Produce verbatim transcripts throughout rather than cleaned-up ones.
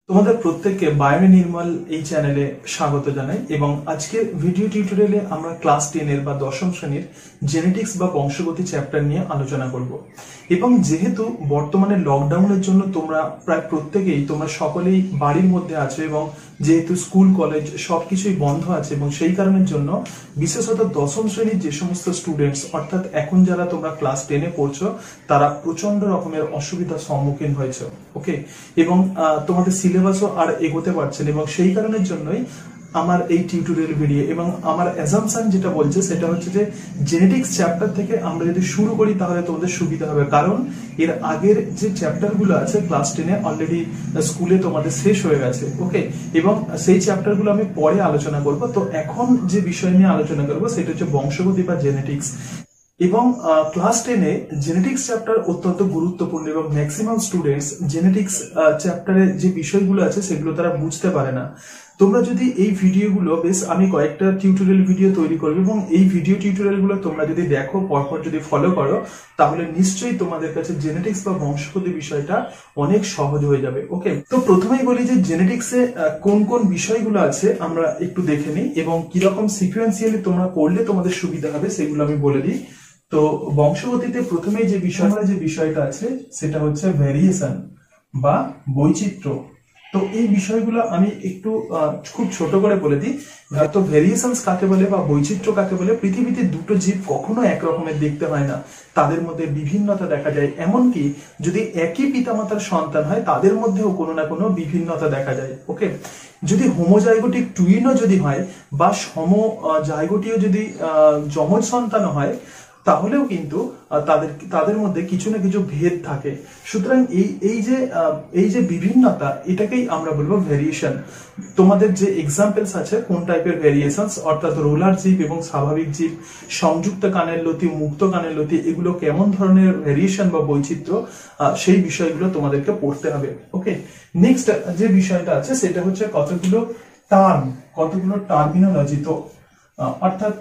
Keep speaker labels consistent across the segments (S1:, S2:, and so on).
S1: তোমাদের প্রত্যেককে বায়ো নির্মল এই চ্যানেলে স্বাগত জানাই এবং আজকের ভিডিও টিউটোরিয়ালে আমরা ক্লাস টেন এর বা দশম শ্রেণীর জেনেটিক্স বা বংশগতি চ্যাপ্টার নিয়ে আলোচনা করব। এবং যেহেতু বর্তমানে লকডাউনের জন্য তোমরা প্রায় প্রত্যেকেই তোমরা সকলেই বাড়ির মধ্যে আছো এবং যেহেতু স্কুল কলেজ সবকিছুই বন্ধ আছে এবং সেই কারণের জন্য বিশেষত দশম শ্রেণীর যে সমস্ত স্টুডেন্টস অর্থাৎ এখন যারা তোমরা ক্লাস টেনে পড়ছো তারা প্রচন্ড রকমের অসুবিধার সম্মুখীন হয়েছে। ওকে, এবং তোমাদের সিলেবাসও আর এগোতে পারছেন এবং সেই কারণের জন্যই আমার এই টিউটোরিয়াল ভিডিও এবং আমার অ্যাজাম্পশন যেটা বলছে সেটা হচ্ছে যে জেনেটিক্স চ্যাপ্টার থেকে আমরা যদি শুরু করি তাহলে তোমাদের সুবিধা হবে, কারণ এর আগের যে চ্যাপ্টারগুলো আছে ক্লাস টেনে অলরেডি স্কুলে তোমাদের শেষ হয়ে গেছে। ওকে, এবং সেই চ্যাপ্টারগুলো আমি পরে আলোচনা করব। তো এখন যে বিষয় নিয়ে আলোচনা করবো সেটা হচ্ছে বংশগতি বা জেনেটিক্স। এবং ক্লাস টেনে জেনেটিক্স চ্যাপ্টার অত্যন্ত গুরুত্বপূর্ণ এবং ম্যাক্সিমাম স্টুডেন্টস জেনেটিক্স চ্যাপ্টারে যে বিষয়গুলো আছে সেগুলো তারা বুঝতে পারে না। তোমরা যদি এই ভিডিওগুলো বেশ আমি কয়েকটা টিউটোরিয়াল ভিডিও তৈরি করবো এবং এই ভিডিও টিউটোরিয়ালগুলো তোমরা যদি দেখো পরপর যদি ফলো করো তাহলে নিশ্চয়ই তোমাদের কাছে জেনেটিক্স বা বংশগতি বিষয়টা অনেক সহজ হয়ে যাবে। ওকে, তো প্রথমেই বলি যে জেনেটিক্সে কোন কোন বিষয়গুলো আছে আমরা একটু দেখে নিই এবং কিরকম সিকুয়েন্সিয়ালি তোমরা করলে তোমাদের সুবিধা হবে সেগুলো আমি বলে দিই। তো বংশগতিতে প্রথমেই যে বিষয়টা যে বিষয়টা আছে সেটা হচ্ছে ভ্যারিয়েশন বা বৈচিত্র্য। তো এই বিষয়গুলো আমি একটু খুব ছোট করে বলে দিই। তো ভ্যারিয়েশনস কাকে বলে বা বৈচিত্র্য কাকে বলে? পৃথিবীতে দুটো জীব কখনো এক রকমের দেখতে হয় না, তাদের মধ্যে বিভিন্নতা দেখা যায়। এমনকি যদি একই পিতামাতার সন্তান হয় তাদের মধ্যেও কোনো না কোনো বিভিন্নতা দেখা যায়। ওকে, যদি হোমোজাইগোটিক টুইনও যদি হয় বা সমজাইগোটিও যদি যমজ সন্তান হয় তাহলেও কিন্তু তাদের তাদের মধ্যে কিছু না কিছু ভেদ থাকে। সুতরাং এই এই যে এই যে বিভিন্নতা এটাকেই আমরা বলবো ভ্যারিয়েশন। তোমাদের যে এক্সাম্পলস আছে কোন টাইপের ভ্যারিয়েশনস, অর্থাৎ রোলার জীব এবং স্বাভাবিক জীব, সংযুক্ত কানের লতি, মুক্ত কানের লতি, এগুলো কেমন ধরনের ভ্যারিয়েশন বা বৈচিত্র্য সেই বিষয়গুলো তোমাদেরকে পড়তে হবে। ওকে, নেক্সট যে বিষয়টা আছে সেটা হচ্ছে কতগুলো টার্ম, কতগুলো টার্মিনোলজি। তো অর্থাৎ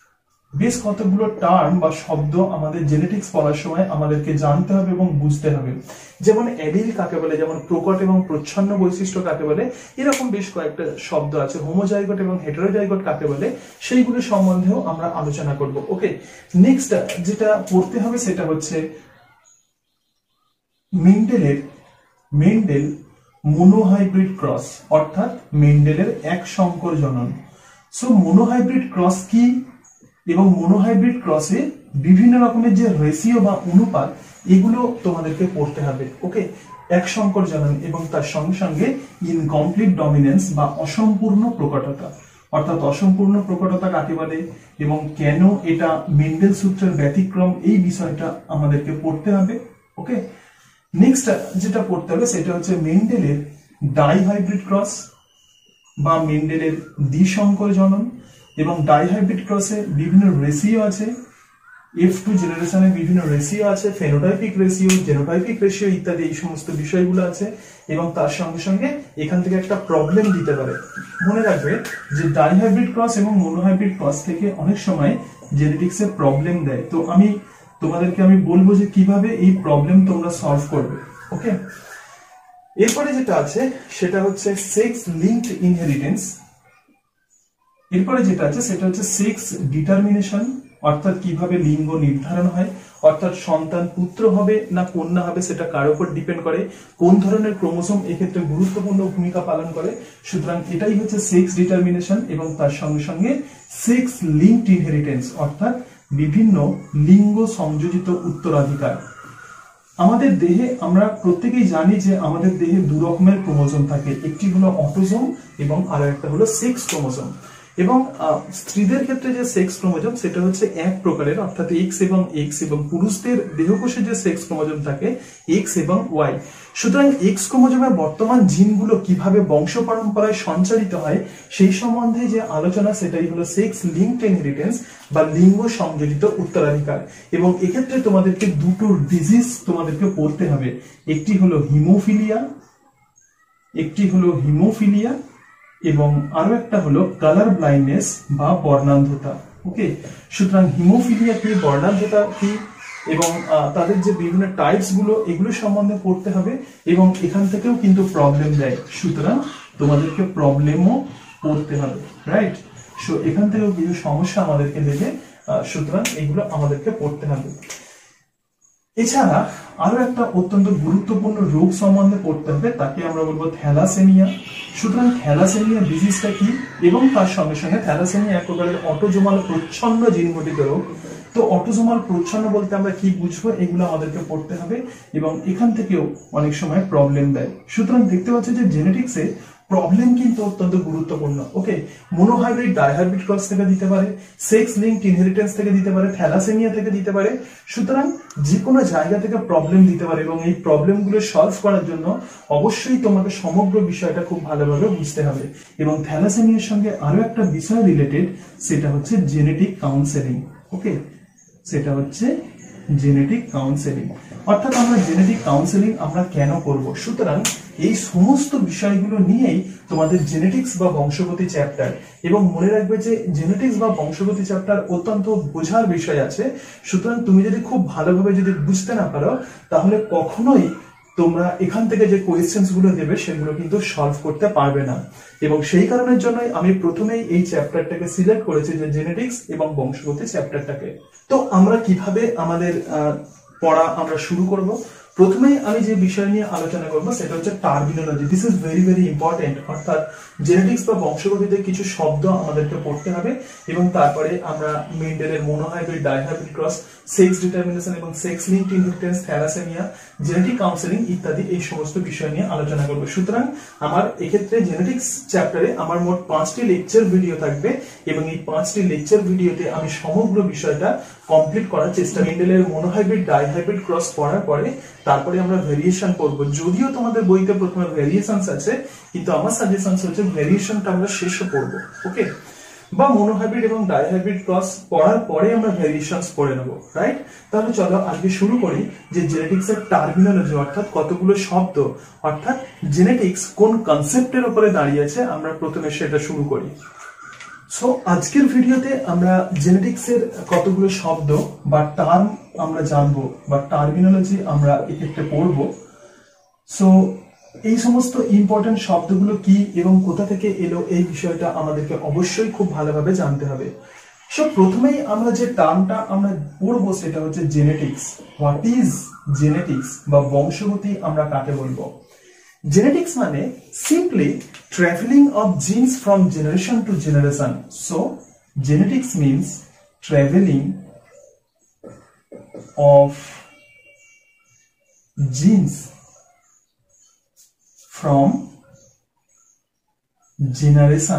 S1: বেশ কতগুলো টার্ম বা শব্দ আমাদের জেনেটিক্স পড়ার সময় আমাদেরকে জানতে হবে এবং বুঝতে হবে। যেমন অ্যালিল কাকে বলে, যেমন প্রকট এবং প্রচ্ছন্ন বৈশিষ্ট্য কাকে বলে, এরকম বেশ কয়েকটা শব্দ আছে। হোমোজাইগোট এবং হেটেরোজাইগোট কাকে বলে সেইগুলো সম্বন্ধেও আমরা আলোচনা করব। ওকে, নেক্সট যেটা পড়তে হবে সেটা হচ্ছে মেন্ডেলের মেন্ডেল মোনোহাইব্রিড ক্রস, অর্থাৎ মেন্ডেলের এক সংকর জনন। সো মোনোহাইব্রিড ক্রস কি এবং মোনোহাইব্রিড ক্রসে বিভিন্ন রকমের যে রেশিও বা অনুপাত এগুলো তোমাদেরকে পড়তে হবে। ওকে, এক সংকর জনন এবং তার সঙ্গে সঙ্গে ইনকমপ্লিট ডমিনেন্স বা অসম্পূর্ণ প্রকটতা, অর্থাৎ অসম্পূর্ণ প্রকটতা কাকে বলে এবং কেন এটা মেন্ডেল সূত্রের ব্যতিক্রম, এই বিষয়টা আমাদেরকে পড়তে হবে। ওকে, নেক্সট যেটা পড়তে হবে সেটা হচ্ছে মেন্ডেলের ডাইহাইব্রিড ক্রস বা মেন্ডেলের দ্বিসংকর জনন। এবং ডাইহাইব্রিড ক্রসে বিভিন্ন রেশিও আছে, এফ টু জেনারেশনে বিভিন্ন রেশিও আছে, ফেনোটাইপিক রেশিও, জেনোটাইপিক রেশিও ইত্যাদি এই সমস্ত বিষয়গুলো আছে। এবং তার সঙ্গে সঙ্গে এখান থেকে একটা প্রবলেম দিতে পারে। মনে রাখবে যে ডাইহাইব্রিড ক্রস এবং মোনোহাইব্রিড ক্রস থেকে অনেক সময় জেনেটিক্সে প্রবলেম দেয়। তো আমি তোমাদেরকে আমি বলবো যে কিভাবে এই প্রবলেম তোমরা সলভ করবে। ওকে, এরপরে যেটা আছে সেটা হচ্ছে সেক্স লিঙ্কড ইনহেরিটেন্স। এরপরে যেটা আছে সেটা হচ্ছে সেক্স ডিটারমিনেশন, অর্থাৎ কিভাবে লিঙ্গ নির্ধারণ হয়, অর্থাৎ সন্তান পুত্র হবে না কন্যা হবে সেটা কার উপর ডিপেন্ড করে, কোন ধরনের ক্রোমোসোম এক্ষেত্রে গুরুত্বপূর্ণ ভূমিকা পালন করে। সুতরাং এটাই হচ্ছে সেক্স ডিটারমিনেশন এবং তার সঙ্গে সঙ্গে সেক্স লিঙ্কড ইনহেরিটেন্স, অর্থাৎ বিভিন্ন লিঙ্গ সংযোজিত উত্তরাধিকার। আমাদের দেহে আমরা প্রত্যেকেই জানি যে আমাদের দেহে দু রকমের ক্রোমোসোম থাকে, একটি হলো অটোসোম এবং আরো একটা হলো সেক্স ক্রোমোসোম। এবং স্ত্রীদের ক্ষেত্রে যে সেক্স ক্রোমোজোম সেটা হচ্ছে এক প্রকারের, অর্থাৎ এক্স এবং এক্স, এবং পুরুষদের দেহকোষে যে সেক্স ক্রোমোজোম থাকে এক্স এবং ওয়াই। সুতরাং এক্স ক্রোমোজোমের বর্তমান জিনগুলো কিভাবে বংশ পরম্পরায় সঞ্চারিত হয় সেই সম্বন্ধে যে আলোচনা সেটাই হলো সেক্স লিঙ্কড ইনহেরিটেন্স বা লিঙ্গ সংযোজিত উত্তরাধিকার। এবং এক্ষেত্রে তোমাদেরকে দুটো ডিজিজ তোমাদেরকে পড়তে হবে, একটি হলো হিমোফিলিয়া, একটি হলো হিমোফিলিয়া এবং আরো একটা হলো কালার ব্লাইন্ডনেস বা বর্ণান্ধতা। ওকে, সুতরাং হিমোফিলিয়া কি, বর্ণান্ধতা কি, এবং তাদের যে বিভিন্ন টাইপস গুলো এগুলো সম্বন্ধে পড়তে হবে এবং এখান থেকেও কিন্তু প্রবলেম দেয়, সুতরাং তোমাদেরকে প্রবলেমও পড়তে হবে, রাইট? সো এখান থেকেও কিছু সমস্যা আমাদেরকে দেবে, সুতরাং এগুলো আমাদেরকে পড়তে হবে। এছাড়া আরো একটা অত্যন্ত গুরুত্বপূর্ণ রোগ সম্বন্ধে পড়তে হবে, তাকে আমরা বলবো থ্যালাসেমিয়া। সুতরাং থ্যালাসেমিয়া ডিজিজটা কি এবং তার সঙ্গে সঙ্গে থ্যালাসেমিয়া এক প্রকারের অটোজোমাল প্রচ্ছন্ন জিন ঘটিত রোগ। তো অটোজোমাল প্রচ্ছন্ন বলতে আমরা কি বুঝবো, এগুলো আমাদেরকে পড়তে হবে এবং এখান থেকেও অনেক সময় প্রবলেম দেয়। সুতরাং দেখতে পাচ্ছি যে জেনেটিক্সে প্রবলেম কিন্তু অত্যন্ত গুরুত্বপূর্ণ। ওকে, মোনোহাইব্রিড ডাইহাইব্রিড ক্রস থেকে দিতে পারে, সেক্স লিঙ্কড ইনহেরিটেন্স থেকে দিতে পারে, থ্যালাসেমিয়া থেকে দিতে পারে। সুতরাং যে কোনো জায়গা থেকে প্রবলেম দিতে পারে এবং এই প্রবলেমগুলো সলভ করার জন্য অবশ্যই তোমাকে সমগ্র বিষয়টা খুব ভালোভাবে বুঝতে হবে। এবং থ্যালাসেমিয়ার সঙ্গে আরো একটা বিষয় রিলেটেড, সেটা হচ্ছে জেনেটিক কাউন্সেলিং। ওকে, সেটা হচ্ছে জেনেটিক কাউন্সেলিং। অর্থাৎ আমরা জেনেটিক কাউন্সেলিং আমরা কেন করব? সুতরাং এই সমস্ত বিষয়গুলো নিয়েই তোমাদের জেনেটিক্স বা বংশগতি চ্যাপ্টার। এবং মনে রাখবে যে জেনেটিক্স বা বংশগতি চ্যাপ্টার অত্যন্ত বোঝার বিষয় আছে। সুতরাং তুমি যদি খুব ভালোভাবে যদি বুঝতে না পারো, তাহলে কখনোই তোমরা এখান থেকে যে কোয়েশ্চেন্স গুলো দেবে সেগুলো কিন্তু সলভ করতে পারবে না। এবং সেই কারণের জন্যই আমি প্রথমেই এই চ্যাপ্টারটাকে সিলেক্ট করেছি, যে জেনেটিক্স এবং বংশগতি চ্যাপ্টারটাকে। তো আমরা কিভাবে আমাদের পড়া আমরা শুরু করব? প্রথমেই আমি যে বিষয় নিয়ে আলোচনা করব সেটা হচ্ছে terminology. This is very very important. অর্থাৎ জেনেটিক্স বা বংশগতিতে কিছু শব্দ আমাদেরকে পড়তে হবে এবং তারপরে আমরা মেন্ডেলের monohybrid dihybrid cross, sex determination এবং sex linked inheritance, thalassaemia, genetic counselling ইত্যাদি এই সমস্ত বিষয় নিয়ে আলোচনা করব। সুতরাং আমার এক্ষেত্রে জেনেটিক্স চ্যাপ্টারে আমার মোট পাঁচটি লেকচার ভিডিও থাকবে এবং এই পাঁচটি লেকচার ভিডিওতে আমি সমগ্র বিষয়টা কমপ্লিট করার চেষ্টা। মেন্ডেলের মোনোহাইব্রিড ডাইহাইব্রিড ক্রস পড়ার পরে তারপরে আমরা ভেরিয়েশন পড়বো। যদিও তোমাদের বইতে প্রথমে ভেরিয়েশনস আছে, কিন্তু আমার সাজেশনস হচ্ছে ভেরিয়েশনটা আমরা শেষে পড়বো। ওকে, বা মোনোহাইব্রিড এবং ডাইহাইব্রিড ক্রস পড়ার পরে আমরা ভেরিয়েশনস পড়ে নেবো, রাইট? তাহলে চলো আজকে শুরু করি যে জেনেটিক্স এর টার্মিনোলজি, অর্থাৎ কতগুলো শব্দ, অর্থাৎ জেনেটিক্স কোন কনসেপ্টের উপরে দাঁড়িয়ে আছে, আমরা প্রথমে সেটা শুরু করি। সো আজকের ভিডিওতে আমরা জেনেটিক্স এর কতগুলো শব্দ বা টার্ম আমরা জানবো বা টার্মিনোলজি আমরা এক্ষেত্রে পড়বো। সো এই সমস্ত ইম্পর্টেন্ট শব্দগুলো কি এবং কোথা থেকে এলো, এই বিষয়টা আমাদেরকে অবশ্যই খুব ভালোভাবে জানতে হবে। সো প্রথমেই আমরা যে টার্মটা আমরা পড়বো সেটা হচ্ছে জেনেটিক্স। হোয়াট ইজ জেনেটিক্স বা বংশগতি আমরা কাকে বলবো? জেনেটিক্স মানে simply traveling of genes from generation to generation. So genetics means traveling of genes from generation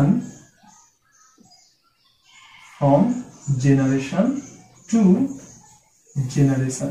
S1: from generation to generation.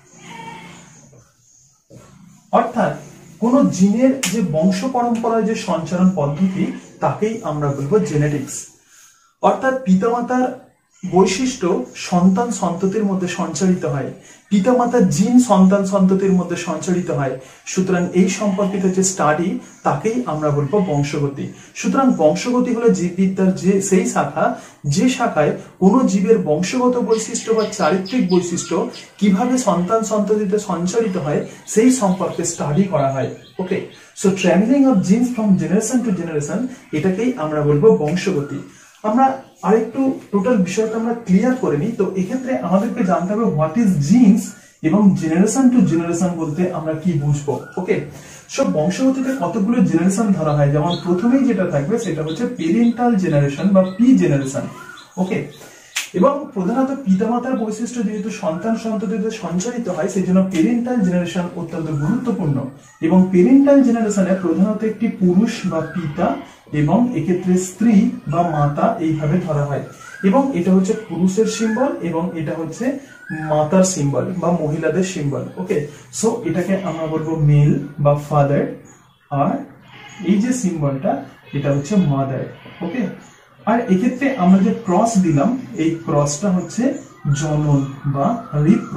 S1: অর্থাৎ কোন জিনের যে বংশ পরম্পরার যে সঞ্চারণ পদ্ধতি, তাকেই আমরা বলবো জেনেটিক্স। অর্থাৎ পিতামাতার বৈশিষ্ট্য সন্তান সন্ততির মধ্যে সঞ্চারিত হয়, পিতামাতার জিন সন্তান সন্ততির মধ্যে সঞ্চারিত হয়। সুতরাং এই সম্পর্কিত যে স্টাডি, তাকেই আমরা বলবো বংশগতি। সুতরাং বংশগতি হলো জীববিদ্যার যে সেই শাখা, যে শাখায় কোন জীবের বংশগত বৈশিষ্ট্য বা চারিত্রিক বৈশিষ্ট্য কিভাবে সন্তান সন্ততিতে সঞ্চারিত হয় সেই সম্পর্কে স্টাডি করা হয়। Okay, so travelling of genes from generation to generation, এটাকেই আমরা বলবো বংশগতি। আমরা আরেকটু টোটাল বিষয়টা আমরা ক্লিয়ার করে নিই। তো এক্ষেত্রে আমাদেরকে জানতে হবে হোয়াট ইজ জিনস এবং জেনারেশন টু জেনারেশন বলতে আমরা কি বুঝবো। ওকে, সব বংশগতিতে কতগুলো জেনারেশন ধরা হয়, যেমন প্রথমেই যেটা থাকবে সেটা হচ্ছে পেরেন্টাল জেনারেশন বা পি জেনারেশন। ওকে, এবং প্রধানত পিতামাতার বৈশিষ্ট্য যেহেতু সন্তান সন্ততিতে সঞ্চারিত হয়, সেই জন্য পেরেন্টাল জেনারেশন অত্যন্ত গুরুত্বপূর্ণ। এবং পেরেন্টাল জেনারেশনে প্রধানত একটি পুরুষ বা পিতা এবং এক্ষেত্রে স্ত্রী বা মাতা এইভাবে ধরা হয়। এবং এটা হচ্ছে পুরুষের সিম্বল এবং এটা হচ্ছে মাতার সিম্বল বা মহিলাদের সিম্বল। ওকে, সো এটাকে আমরা বলবো মেল বা ফাদার, আর এই যে সিম্বলটা এটা হচ্ছে মাদার। ওকে, আর এক্ষেত্রে আমরা যে ক্রস দিলাম, এই ক্রসটা হচ্ছে জনন বা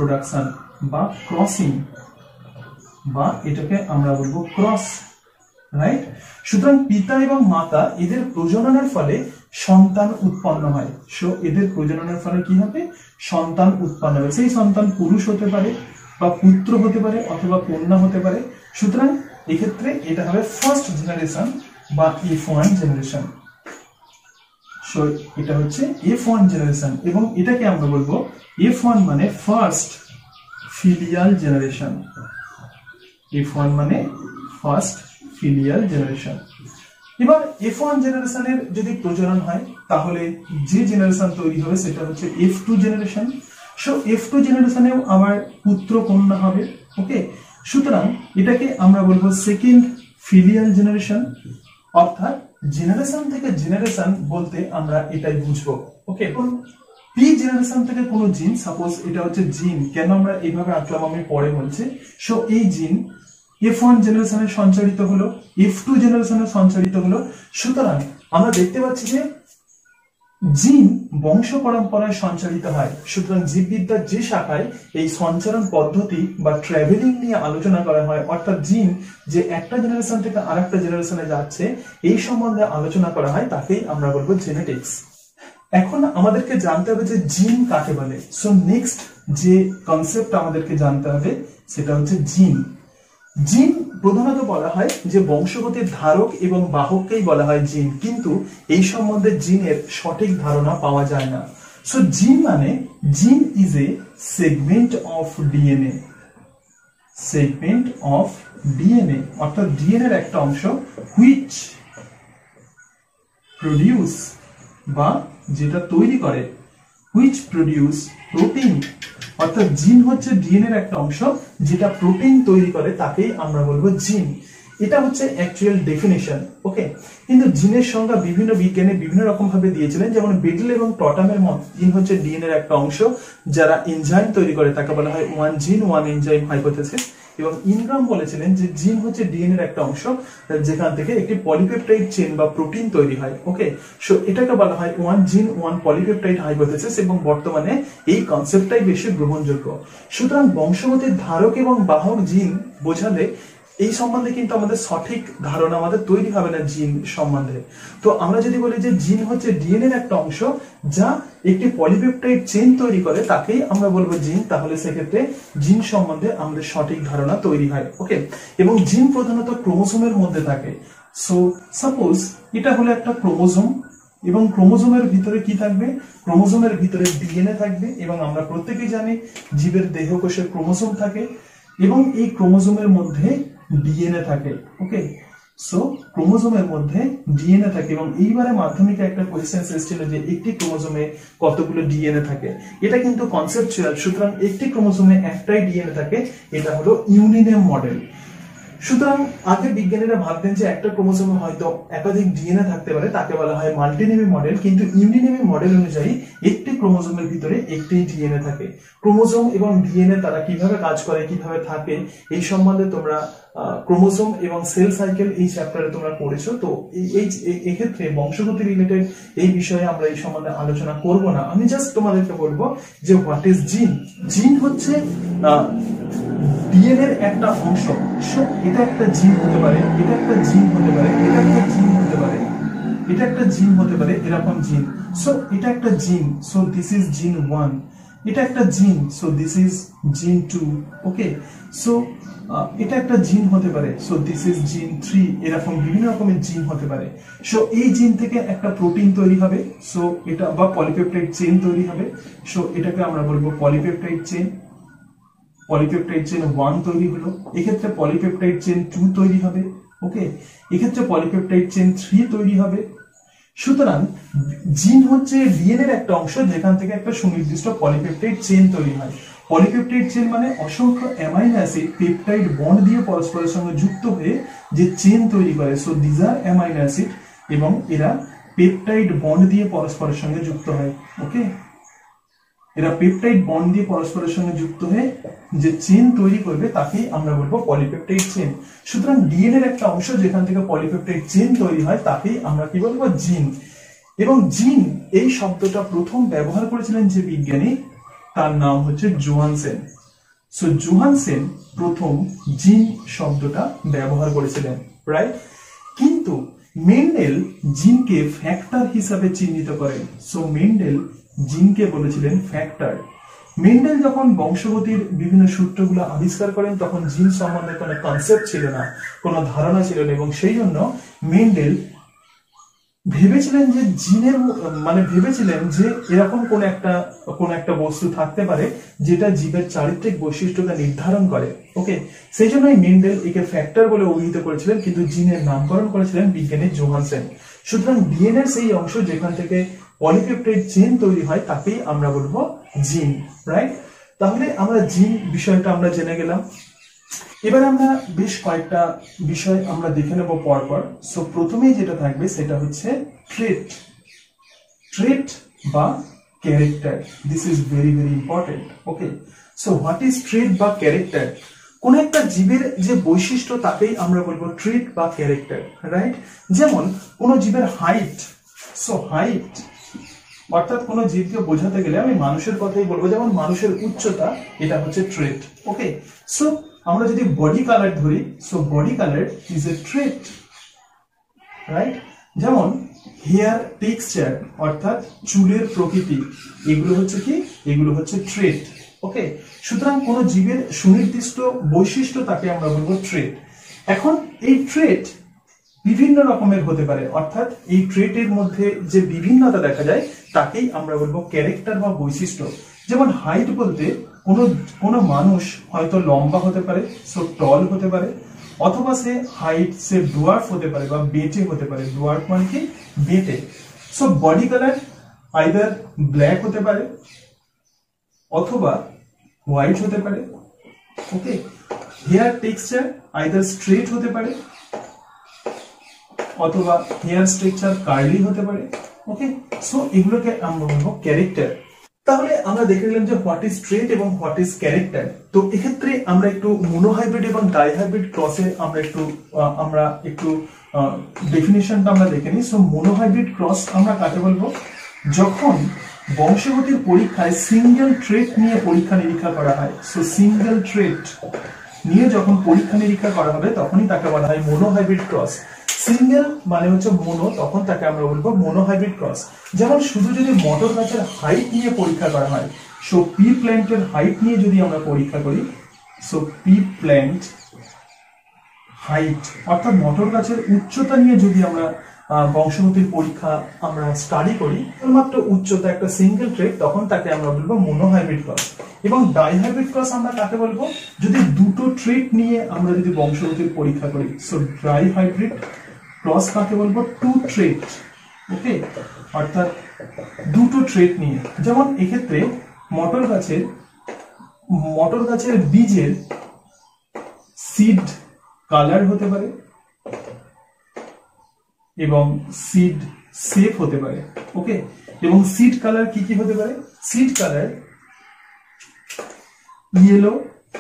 S1: রিপ্রোডাকশন বা ক্রসিং, বা এটাকে আমরা বলবো ক্রস রাইট। সুতরাং পিতা এবং মাতা এদের প্রজননের ফলে সন্তান উৎপন্ন হয়। সো এদের প্রজননের ফলে কি হবে, সন্তান উৎপন্ন হবে। সেই সন্তান পুরুষ হতে পারে বা পুত্র হতে পারে অথবা কন্যা হতে পারে। সুতরাং এক্ষেত্রে এটা হবে ফার্স্ট জেনারেশন বা এফ ওয়ান জেনারেশন। সো এটা হচ্ছে এফ ওয়ান জেনারেশন এবং এটাকে আমরা বলবো এফ ওয়ান মানে first filial generation. F one মানে ফার্স্ট ফিলিয়াল জেনারেশন। এবার এফ ওয়ান জেনারেশনের যদি প্রজনন হয় তাহলে যে জেনারেশন তৈরি হবে সেটা হচ্ছে F two generation. So F two জেনারেশনেও আমার পুত্র কন্যা হবে। ওকে, সুতরাং এটাকে আমরা বলবো সেকেন্ড ফিলিয়াল জেনারেশন। অর্থাৎ জেনারেশন থেকে জেনারেশন বলতে আমরা এটাই বুঝবো। ওকে, এখন পি জেনারেশন থেকে কোনো জিন, সাপোজ এটা হচ্ছে জিন, কেন আমরা এইভাবে আঁকলাম আমি পরে বলছি। সো এই জিন এফ ওয়ান জেনারেশনে সঞ্চারিত হলো, এফ টু জেনারেশনে সঞ্চারিত হলো। সুতরাং আমরা দেখতে পাচ্ছি যে জিন বংশ পরম্পরায় সঞ্চারিত হয়। সুতরাং জীববিদ্যার যে শাখায় এই সঞ্চারণ পদ্ধতি বা ট্রাভেলিং নিয়ে আলোচনা করা হয়, অর্থাৎ জিন যে একটা জেনারেশন থেকে আর একটা জেনারেশনে যাচ্ছে এই সম্বন্ধে আলোচনা করা হয়, তাকেই আমরা বলবো জেনেটিক্স। এখন আমাদেরকে জানতে হবে যে জিন কাকে বলে। সো নেক্সট যে কনসেপ্ট আমাদেরকে জানতে হবে সেটা হচ্ছে জিন। জিন প্রধানত বলা হয় যে বংশগতির ধারক এবং বাহককেই বলা হয় জিন, কিন্তু এই সম্বন্ধে জিনের সঠিক ধারণা পাওয়া যায় না। সো জিন মানে gene is a segment of DNA. Segment of DNA অর্থাৎ ডিএনএ এর একটা অংশ হুইচ প্রডিউস বা যেটা তৈরি করে, হুইচ প্রডিউস প্রোটিন। অর্থাৎ জিন হচ্ছে ডিএনএ এর একটা অংশ যেটা প্রোটিন তৈরি করে, তাকেই আমরা বলবো জিন। এটা হচ্ছে অ্যাকচুয়াল ডেফিনেশন। ওকে, কিন্তু জিনের সংজ্ঞা বিভিন্ন বিজ্ঞানী বিভিন্ন রকম ভাবে দিয়েছিলেন। যেমন বেডল এবং টটামের মত জিন হচ্ছে ডিএনএ এর একটা অংশ যারা এনজাইম তৈরি করে, তাকে বলা হয় one gene one enzyme hypothesis. এবং ইনগ্রাম বলেছিলেন যে জিন হচ্ছে ডিএনএ এর একটা অংশ যেখান থেকে একটি পলিপেপটাইড চেইন বা প্রোটিন তৈরি হয়। ওকে, সো এটাকে বলা হয় one gene one polypeptide hypothesis এবং বর্তমানে এই কনসেপ্টটাই বেশি গ্রহণযোগ্য। সুতরাং বংশগতির ধারক এবং বাহক জিন বোঝালে এই সম্বন্ধে কিন্তু আমাদের সঠিক ধারণা আমাদের তৈরি হবে না জিন সম্বন্ধে। তো আমরা যদি বলি যে জিন হচ্ছে ডিএনএ এর একটা অংশ যা একটি পলিপেপটাইড চেইন তৈরি করে, তাকেই আমরা বলবো জিন, তাহলে সেক্ষেত্রে জিন সম্বন্ধে আমাদের সঠিক ধারণা তৈরি হয়। ওকে, এবং জিন প্রধানত ক্রোমোসোমের মধ্যে থাকে। সো সাপোজ এটা হলো একটা ক্রোমোসোম এবং ক্রোমোসোমের ভিতরে কি থাকবে, ক্রোমোসোমের ভিতরে ডিএনএ থাকবে এবং আমরা প্রত্যেকেই জানি জীবের দেহকোষে ক্রোমোসোম থাকে এবং এই ক্রোমোসোমের মধ্যে ডিএনএ থাকে। ওকে, সো ক্রোমোসোমের মধ্যে ডিএনএ থাকে এবং এইবারে মাধ্যমিকে একটা কোয়েশ্চেন এসেছিল যে একটি ক্রোমোসোমে কতগুলো ডিএনএ থাকে। এটা কিন্তু কনসেপচুয়াল। সুতরাং একটি ক্রোমোসোমে একটাই ডিএনএ থাকে, এটা হলো ইউনিনেম মডেল। সুতরাং আগে বিজ্ঞানীরা ভাবতেন যে একটা ক্রোমোসোমে হয়তো একাধিক ডিএনএ থাকতে পারে, তাকে বলা হয় মাল্টিনেমি মডেল। কিন্তু ইউনিনেমি মডেল অনুযায়ী একটি ক্রোমোসোমের ভিতরে একটি ডিএনএ থাকে। ক্রোমোসোম এবং ডিএনএ তারা কিভাবে কাজ করে, কিভাবে থাকে, এই সম্বন্ধে তোমরা ক্রোমোসোম এবং সেল সাইকেল এই চ্যাপ্টারে তোমরা পড়েছো। তো এই এক্ষেত্রে বংশগতি রিলেটেড এই বিষয়ে আমরা এই সম্বন্ধে আলোচনা করব না। আমি জাস্ট তোমাদেরকে বলবো যে হোয়াট ইজ জিন। জিন হচ্ছে ডিএনএ এর একটা অংশ। সো এটা একটা জিন হতে পারে, এটা একটা জিন হতে পারে, এটা একটা জিন হতে পারে, এটা একটা জিন হতে পারে, এরকম জিন। সো এটা একটা gene, so this is gene one. এটা একটা gene, so this is gene two. Okay, so এটা একটা জিন হতে পারে, so this is gene three. এরকম বিভিন্ন রকমের জিন হতে পারে। সো এই জিন থেকে একটা প্রোটিন তৈরি হবে, সো এটা বা পলিপেপটাইড চেইন তৈরি হবে। সো এটাকে আমরা বলবো polypeptide chain. Polypeptide chain one তৈরি হলো, এক্ষেত্রে পলিপেপটাইড চেইন টু তৈরি হবে। ওকে, এক্ষেত্রে পলিপেপটাইড চেইন থ্রি তৈরি হবে। সুতরাং জিন হচ্ছে ডিএনএ এর একটা অংশ যেখান থেকে একটা সুনির্দিষ্ট পলিপেপটাইড চেইন তৈরি হয়। পলিপেপটাইড চেইন মানে অসংখ্য অ্যামাইনো অ্যাসিড পেপটাইড বন্ড দিয়ে পরস্পরের সঙ্গে যুক্ত হয়ে যে চেইন তৈরি করে। So these are amino acid এবং এরা পেপটাইড বন্ড দিয়ে পরস্পরের সঙ্গে যুক্ত হয়। ওকে, এরা পেপটাইড বন্ড দিয়ে পরস্পরের সঙ্গে যুক্ত হয়ে যে চেইন তৈরি করবে তাকেই আমরা বলবো পলিপেপটাইড চেইন। সুতরাং ডিএনএ এর একটা অংশ যেখান থেকে পলিপেপটাইড চেইন তৈরি হয় তাকেই আমরা কি বলবো, জিন। এবং জিন এই শব্দটা প্রথম ব্যবহার করেছিলেন যে বিজ্ঞানী, তার নাম হচ্ছে জোহানসেন। সো জোহানসেন প্রথম জিন শব্দটা ব্যবহার করেছিলেন। রাইট, কিন্তু মেন্ডেল জিনকে ফ্যাক্টর হিসাবে চিহ্নিত করেন। সো মেন্ডেল জিনকে বলেছিলেন ফ্যাক্টর। মেন্ডেল যখন বংশগতির বিভিন্ন সূত্রগুলো আবিষ্কার করেন তখন জিন সম্বন্ধে কোনো কনসেপ্ট ছিল না, কোনো ধারণা ছিল না, এবং সেই জন্য মেন্ডেল ভেবেছিলেন যে জিনের মানে ভেবেছিলেন যে এরকম কোন একটা কোন একটা বস্তু থাকতে পারে যেটা জীবের চারিত্রিক বৈশিষ্ট্যকে নির্ধারণ করে। ওকে, সেই জন্যই মেন্ডেল একে ফ্যাক্টর বলে অভিহিত করেছিলেন, কিন্তু জিনের নামকরণ করেছিলেন বিজ্ঞানী জোহানসেন। সুতরাং ডিএনএর সেই অংশ যেখান থেকে পলিপেপটাইড চেইন তৈরি হয় তাকেই আমরা বলবো জিন, রাইট? তাহলে আমরা জিন বিষয়টা আমরা জেনে গেলাম। এবার আমরা বেশ কয়েকটা বিষয় আমরা দেখে নেব পরপর। সো প্রথমেই যেটা থাকবে সেটা হচ্ছে ট্রেট। ট্রেট বা character, this is very very important. Okay, so what is trait বা ক্যারেক্টার? কোন একটা জীবের যে বৈশিষ্ট্য তাকেই আমরা বলবো ট্রেট বা ক্যারেক্টার, রাইট? যেমন কোন জীবের হাইট, সো হাইট অর্থাৎ কোন জীবকে বোঝাতে গেলে আমি মানুষের কথাই বলবো, যেমন মানুষের উচ্চতা, এটা হচ্ছে ট্রেট। ওকে, সো আমরা যদি বডি কালার ধরি, so body colour is a trait, right? যেমন হেয়ার টেক্সচার অর্থাৎ চুলের প্রকৃতি, এগুলো হচ্ছে কি? এগুলো হচ্ছে ট্রেট। ওকে, সুতরাং কোন জীবের সুনির্দিষ্ট বৈশিষ্ট্য তাকে আমরা বলবো ট্রেট। এখন এই ট্রেট বিভিন্ন রকমের হতে পারে, অর্থাৎ এই ট্রেটের মধ্যে যে বিভিন্নতা দেখা যায় তাকেই আমরা বলবো ক্যারেক্টার বা বৈশিষ্ট্য। যেমন হাইট বলতে কোনো কোনো মানুষ হয়তো লম্বা হতে পারে, সো টল হতে পারে, অথবা সে হাইট সে ডুয়ার্ফ হতে পারে বা বেটে হতে পারে। ডুয়ার্ফ মানে কি? বেটে। So body colour either black হতে পারে অথবা হোয়াইট হতে পারে। Okay, hair texture either straight হতে পারে অথবা হেয়ার স্ট্রাকচার কার্লি হতে পারে। ওকে, সো এগুলোকে আমরা বলবো ক্যারেক্টার। তাহলে আমরা দেখে নিলাম যে হোয়াট ইজ ট্রেট এবং হোয়াট ইজ ক্যারেক্টার। তো এক্ষেত্রে আমরা একটু মোনোহাইব্রিড এবং ডাইহাইব্রিড ক্রসে আমরা একটু আমরা একটু ডেফিনিশনটা আমরা দেখে নিই। সো মোনোহাইব্রিড ক্রস আমরা কাকে বলবো? যখন বংশগতির পরীক্ষায় সিঙ্গেল ট্রেট নিয়ে পরীক্ষা নিরীক্ষা করা হয়। সো সিঙ্গেল ট্রেট নিয়ে যখন পরীক্ষা নিরীক্ষা করা হবে তখনই তাকে বলা হয় মোনোহাইব্রিড ক্রস। সিঙ্গেল মানে হচ্ছে মোনো, তখন তাকে আমরা বলবো মোনোহাইব্রিড ক্রস। যেমন শুধু যদি মটর গাছের হাইট নিয়ে পরীক্ষা করা হয়, সো পি প্ল্যান্টের হাইট নিয়ে যদি আমরা পরীক্ষা করি, সো পি প্ল্যান্ট হাইট অর্থাৎ মটর গাছের উচ্চতা নিয়ে যদি আমরা বংশগতির পরীক্ষা আমরা স্টাডি করি, শুধুমাত্র উচ্চতা একটা সিঙ্গেল ট্রেট, তখন তাকে আমরা বলবো মোনোহাইব্রিড ক্রস। এবং ডাইহাইব্রিড ক্রস আমরা কাকে বলবো? যদি দুটো ট্রেট নিয়ে আমরা যদি বংশগতির পরীক্ষা করি, সো ডাইহাইব্রিড ক্রস কাকে বলবো? টু ট্রেট। ওকে, অর্থাৎ দুটো ট্রেট নিয়ে। যেমন এক্ষেত্রে মটর গাছের মটর গাছের বীজের সিড কালার হতে পারে এবং সিড শেপ হতে পারে। ওকে, এবং সিড কালার কি কি হতে পারে? সিড কালার ইয়েলো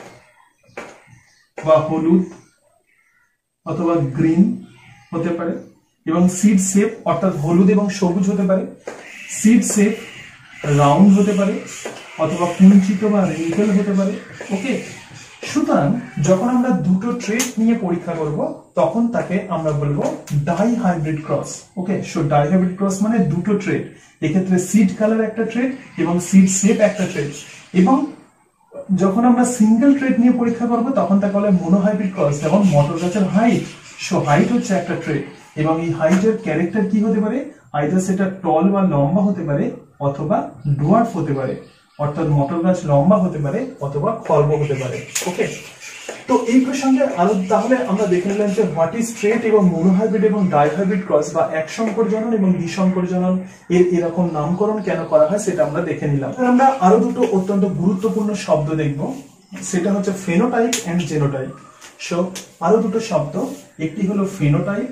S1: বা হলুদ অথবা গ্রিন হতে পারে, এবং সিড শেপ অর্থাৎ হলুদ এবং সবুজ হতে পারে। সিড শেপ রাউন্ড হতে পারে অথবা কুঞ্চিত বা রিঙ্কেল হতে পারে। ওকে, সুতরাং যখন আমরা দুটো ট্রেট নিয়ে পরীক্ষা করব তখন তাকে আমরা বলবো dihybrid cross. Okay, so dihybrid cross মানে দুটো ট্রেট, এক্ষেত্রে সিড কালার একটা ট্রেট এবং সিড শেপ একটা ট্রেট। এবং যখন আমরা সিঙ্গেল ট্রেট নিয়ে পরীক্ষা করব তখন তাকে বলে মোনোহাইব্রিড ক্রস। যেমন মটর গাছের হাইট, সো হাইট হচ্ছে একটা ট্রেট, এবং এই হাইটের ক্যারেক্টার কি হতে পারে? আইদার সেটা টল বা লম্বা হতে পারে অথবা ডুয়ার্ফ হতে পারে, অর্থাৎ মটর গাছ লম্বা হতে পারে অথবা খর্ব হতে পারে। ওকে, তো এই প্রসঙ্গে আরো তাহলে আমরা দেখে নিলাম যে হোয়াট ইজ ট্রেট এবং মোনোহাইব্রিড এবং ডাইহাইব্রিড ক্রস বা এক সংকর জনন এবং দ্বিসংকর জনন এর এরকম নামকরণ কেন করা হয় সেটা আমরা দেখে নিলাম। আমরা আরো দুটো অত্যন্ত গুরুত্বপূর্ণ শব্দ দেখব, সেটা হচ্ছে ফেনোটাইপ এন্ড জেনোটাইপ। সো আরো দুটো শব্দ, একটি হলো ফেনোটাইপ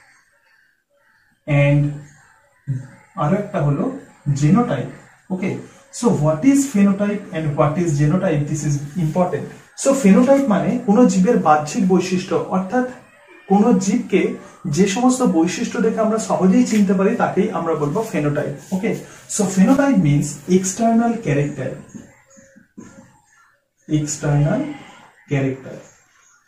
S1: এন্ড আরো একটা হলো genotype. Okay, so what is phenotype and what is genotype? This is important. So phenotype মানে কোন জীবের বাহ্যিক বৈশিষ্ট্য, অর্থাৎ কোন জীবকে যে সমস্ত বৈশিষ্ট্য দেখে আমরা সহজেই চিনতে পারি তাকেই আমরা বলবো phenotype. Okay, so phenotype means external character. External character.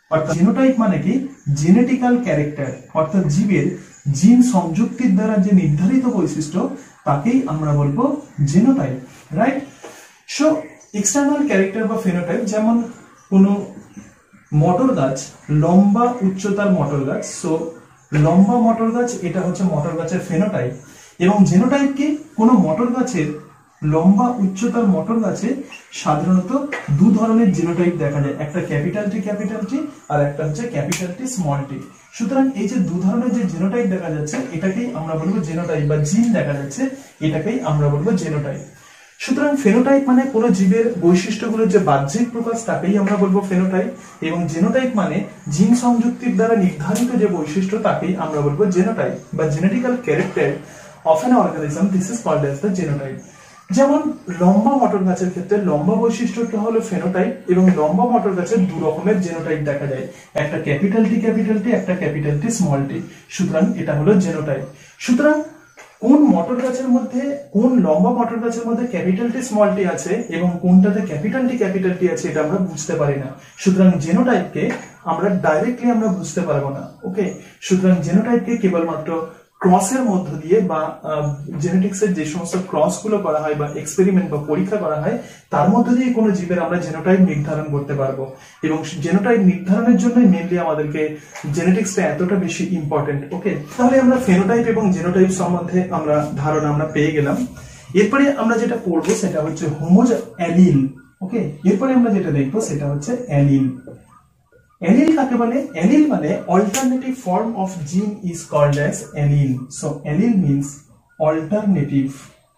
S1: অর্থাৎ জিনোটাইপ মানে কি জেনেটিক্যাল ক্যারেক্টার, অর্থাৎ জীবের জিন সংযুক্তির দ্বারা যে নির্ধারিত বৈশিষ্ট্য তাকেই আমরা বলবো genotype, right? So external character বা ফেনোটাইপ, যেমন কোনো মটর গাছ লম্বা উচ্চতার মটর গাছ, সো লম্বা মটর গাছ এটা হচ্ছে মটর গাছের ফেনোটাইপ। এবং জেনোটাইপ কি, কোনো মটর গাছের লম্বা উচ্চতার মটর গাছে সাধারণত দু ধরনের জিনোটাইপ দেখা যায়, একটা ক্যাপিটাল টি ক্যাপিটাল টি আর একটা হচ্ছে ক্যাপিটাল টি স্মল টি। সুতরাং এই যে দু ধরনের যে জিনোটাইপ দেখা যাচ্ছে এটাকেই আমরা বলবো জিনোটাইপ, বা জিন দেখা যাচ্ছে এটাকেই আমরা বলবো জিনোটাইপ। সুতরাং ফেনোটাইপ মানে কোনো জীবের বৈশিষ্ট্যগুলোর যে বাহ্যিক প্রকাশ তাকেই আমরা বলবো ফেনোটাইপ, এবং জেনোটাইপ মানে জিন সংযুক্তির দ্বারা নির্ধারিত যে বৈশিষ্ট্য তাকেই আমরা বলবো জেনোটাইপ বা genetical character of an organism, this is called as the genotype. যেমন লম্বা মটর গাছের ক্ষেত্রে লম্বা বৈশিষ্ট্যটা হলো ফেনোটাইপ, এবং লম্বা মটর গাছের দু রকমের জেনোটাইপ দেখা যায়, একটা ক্যাপিটাল টি ক্যাপিটাল টি, একটা ক্যাপিটাল টি স্মল টি। সুতরাং এটা হলো জেনোটাইপ। সুতরাং কোন মটর গাছের মধ্যে, কোন লম্বা মটর গাছের মধ্যে ক্যাপিটাল টি স্মল টি আছে এবং কোনটাতে ক্যাপিটাল টি ক্যাপিটাল টি আছে এটা আমরা বুঝতে পারি না। সুতরাং জেনোটাইপকে আমরা ডাইরেক্টলি আমরা বুঝতে পারবো না, ওকে? সুতরাং জেনোটাইপকে কেবলমাত্র ক্রসের মধ্য দিয়ে বা জেনেটিক্সের যে সমস্ত ক্রস গুলো করা হয় বা এক্সপেরিমেন্ট বা পরীক্ষা করা হয় তার মধ্য দিয়ে কোনো জীবের আমরা জেনোটাইপ নির্ধারণ করতে পারবো। এবং জেনোটাইপ নির্ধারণের জন্যই মেইনলি আমাদেরকে জেনেটিক্সটা এতটা বেশি ইম্পর্টেন্ট, ওকে? তাহলে আমরা ফেনোটাইপ এবং জেনোটাইপ সম্বন্ধে আমরা ধারণা আমরা পেয়ে গেলাম। এরপরে আমরা যেটা পড়বো সেটা হচ্ছে হোমোজ অ্যালিল, ওকে? এরপরে আমরা যেটা দেখবো সেটা হচ্ছে অ্যালিল। অ্যালিল কাকে বলে? অ্যালিল মানে alternative form of gene is called as allele. So allele means alternative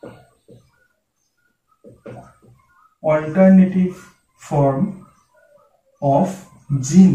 S1: alternative form of gene,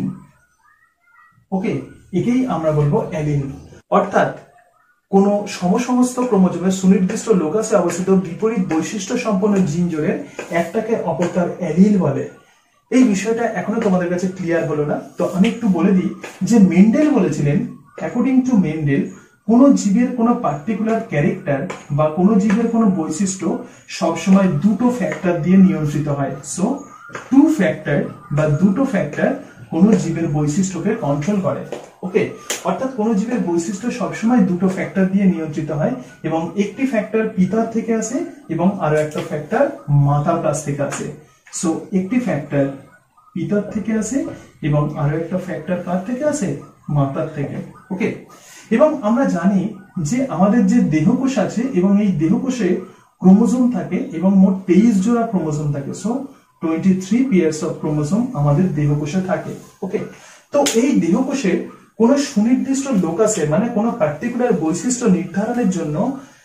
S1: okay? একেই আমরা বলবো অ্যালিল। অর্থাৎ কোন সমসমস্ত ক্রোমোজোমের সুনির্দিষ্ট লোকাসে অবস্থিত বিপরীত বৈশিষ্ট্য সম্পন্ন জিন জোড়ের একটাকে অপরটার অ্যালিল বলে। এই বিষয়টা এখনো তোমাদের কাছে ক্লিয়ার হলো না, তো আমি একটু বলে দিই যে মেন্ডেল বলেছিলেন, অ্যাকর্ডিং টু মেন্ডেল, কোন জীবের কোন পার্টিকুলার ক্যারেক্টার বা কোন জীবের কোন বৈশিষ্ট্য সবসময় দুটো ফ্যাক্টর দিয়ে নিয়ন্ত্রিত হয়। সো টু ফ্যাক্টর বা দুটো ফ্যাক্টর কোন জীবের বৈশিষ্ট্যকে কন্ট্রোল করে, ওকে? অর্থাৎ কোন জীবের বৈশিষ্ট্য সবসময় দুটো ফ্যাক্টর দিয়ে নিয়ন্ত্রিত হয়, এবং একটি ফ্যাক্টর পিতার থেকে আসে এবং আরো একটা ফ্যাক্টর মাতার কাছ থেকে আসে। সো একটি ফ্যাক্টর পিতার থেকে আসে এবং আরো একটা ফ্যাক্টর কার থেকে আসে? মাতার থেকে, ওকে? এবং আমরা জানি যে আমাদের যে দেহকোষ আছে এবং এই দেহকোষে ক্রোমোজোম থাকে এবং মোট তেইশ জোড়া ক্রোমোজোম থাকে। So twenty three pairs of chromosome আমাদের দেহকোষে থাকে, ওকে? তো এই দেহকোষে কোন সুনির্দিষ্ট লোকাসে মানে কোন পার্টিকুলার বৈশিষ্ট্য নির্ধারণের জন্য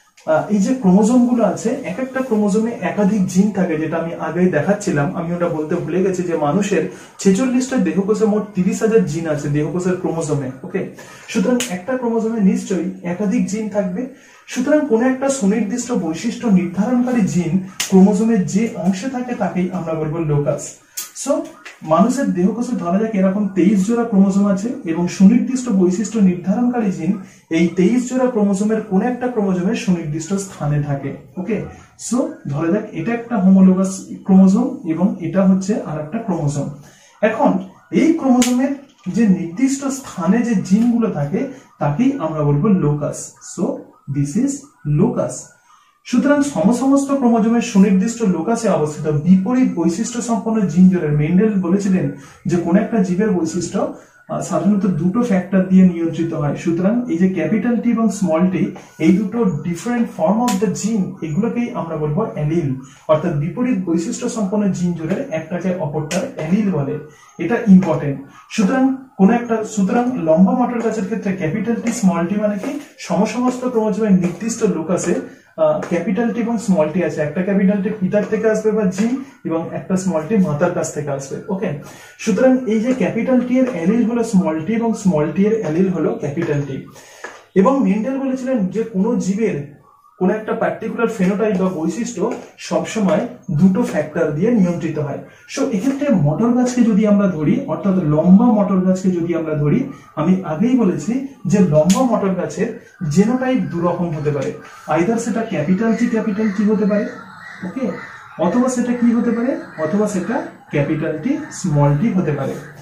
S1: এই যে ক্রোমোজোম গুলো আছে, এক একটা ক্রোমোজোমে একাধিক জিন থাকে, যেটা আমি আগেই দেখাচ্ছিলাম। আমি ওটা বলতে ভুলে গেছি যে মানুষের ছেচল্লিশটা দেহকোষে মোট তিরিশ হাজার জিন আছে দেহকোষের ক্রোমোজোমে, ওকে? সুতরাং একটা ক্রোমোজোমে নিশ্চয়ই একাধিক জিন থাকবে। সুতরাং কোন একটা সুনির্দিষ্ট বৈশিষ্ট্য নির্ধারণকারী জিন ক্রোমোজোমের যে অংশে থাকে তাকেই আমরা বলবো লোকাস। সো মানুষের দেহকোষে ধরা যাক এরকম তেইশ জোড়া ক্রোমোজোম আছে এবং সুনির্দিষ্ট বৈশিষ্ট্য নির্ধারণকারী জিন এই তেইশ জোড়া ক্রোমোজোমের কোন একটা ক্রোমোজোমের সুনির্দিষ্ট স্থানে থাকে, ওকে? সো ধরা যাক এটা একটা হোমোলোগাস ক্রোমোজোম এবং এটা হচ্ছে আর একটা ক্রোমোজোম। এখন এই ক্রোমোজোমের যে নির্দিষ্ট স্থানে যে জিনগুলো থাকে তাকেই আমরা বলবো locus. So this is locus. সুতরাং সমসমস্ত ক্রোমোজোমের সুনির্দিষ্ট লোকাসে অবস্থিত বিপরীত বৈশিষ্ট্য সম্পন্ন জিন জোড়ের মেন্ডেল বলেছিলেন যে কোন একটা জীবের বৈশিষ্ট্য সাধারণত দুটো ফ্যাক্টর দিয়ে নিয়ন্ত্রিত হয়। সুতরাং এই যে ক্যাপিটাল টি এবং স্মল টি, এই দুটো ডিফারেন্ট ফর্ম অফ দ্য জিন, এগুলোকেই আমরা বলবো অ্যালিল। অর্থাৎ বিপরীত বৈশিষ্ট্য সম্পন্ন জিন জোড়ের একটাকে অপরটার অ্যালিল বলে। এটা ইম্পর্টেন্ট। সুতরাং কোন একটা সুতরাং লম্বা মটর গাছের ক্ষেত্রে ক্যাপিটাল টি স্মল টি মানে কি সমসমস্ত ক্রোমোজোমের নির্দিষ্ট লোকাসে ক্যাপিটাল টি এবং স্মল টি আছে। একটা ক্যাপিটাল টি পিতার থেকে আসবে বা জিন, এবং একটা স্মল টি মাতার কাছ থেকে আসবে, ওকে? সুতরাং এই যে ক্যাপিটাল টি এর অ্যালিল হলো স্মল টি এবং স্মল টি এর অ্যালিল হলো ক্যাপিটাল টি। এবং মেন্ডেল বলেছিলেন যে কোন জীবের কোন একটা পার্টিকুলার ফেনোটাইপ বা বৈশিষ্ট্য সবসময় দুটো ফ্যাক্টর দিয়ে নিয়ন্ত্রিত হয়। সো এক্ষেত্রে মটর গাছকে যদি আমরা ধরি, অর্থাৎ লম্বা মটর গাছকে যদি আমরা ধরি, আমি আগেই বলেছি যে লম্বা মটর গাছের জেনোটাইপ দু রকম হতে পারে। আইদার সেটা ক্যাপিটাল টি ক্যাপিটাল টি হতে পারে, ওকে? অথবা সেটা কি হতে পারে? অথবা সেটা ক্যাপিটাল টি স্মল টি হতে পারে।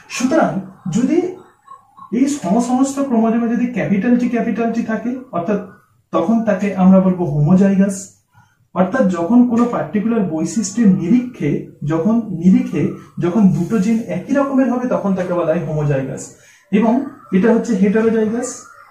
S1: সুতরাং যদি এই সমস্ত ক্রোমোজোমে যদি ক্যাপিটাল টি ক্যাপিটাল টি থাকে অর্থাৎ তখন তাকে আমরা বলবো হোমোজাইগাস। অর্থাৎ যখন কোনো পার্টিকুলার বৈশিষ্ট্যের নিরীক্ষে যখন নিরিখে যখন দুটো জিন একই রকমের হবে তখন তাকে বলা হয় হোমোজাইগাস। এবং এটা হচ্ছে হেটারোজাইগাস।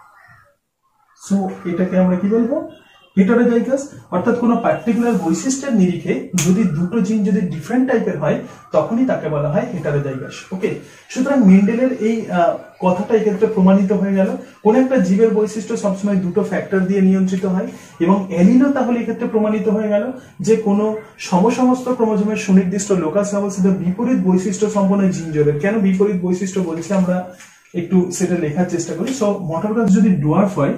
S1: সো এটাকে আমরা কি বলবো? হেটারোজাইগাস। অর্থাৎ কোনো পার্টিকুলার বৈশিষ্ট্যের নিরিখে যদি দুটো জিন যদি ডিফারেন্ট টাইপের হয় তখনই তাকে বলা হয় হেটারোজাইগাস। ওকে, সুতরাং মেন্ডেলের এই কথাটা এক্ষেত্রে প্রমাণিত হয়ে গেল। কোন একটা জীবের বৈশিষ্ট্য সবসময় দুটো ফ্যাক্টর দিয়ে নিয়ন্ত্রিত হয় এবং অ্যালিলও তাহলে এক্ষেত্রে প্রমাণিত হয়ে গেল যে কোনো সমসমস্ত ক্রোমোজোমের সুনির্দিষ্ট লোকাস অবস্থিত বিপরীত বৈশিষ্ট্য সম্পন্ন জিন জোড়ের। কেন বিপরীত বৈশিষ্ট্য বলছি আমরা একটু সেটা লেখার চেষ্টা করি। সো মটর গাছ যদি ডোয়ার্ফ হয়